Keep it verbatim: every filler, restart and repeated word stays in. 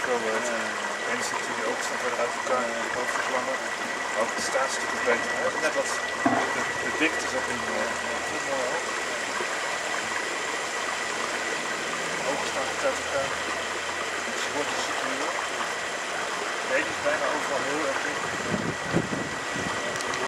veel wordt. En je ziet die open staan verder uit elkaar en de boven slangen. Ook het staatstuk is beter. Hè? Net wat de, de dikte zat in de mooi hoog. De ogen staan goed uit elkaar. De sporten zitten hier. Nee, die is bijna overal heel erg dik.